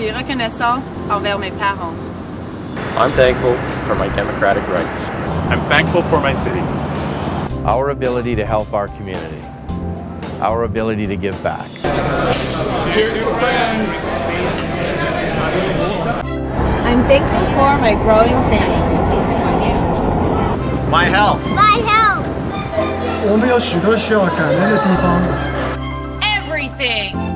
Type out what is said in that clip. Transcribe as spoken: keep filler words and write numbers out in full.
suis reconnaissant envers mes parents. I'm thankful for my democratic rights. I'm thankful for my city. Our ability to help our community. Our ability to give back. Cheers to friends! I'm thankful for my growing family. My health. My health. 我们有许多需要感恩的地方。 Everything!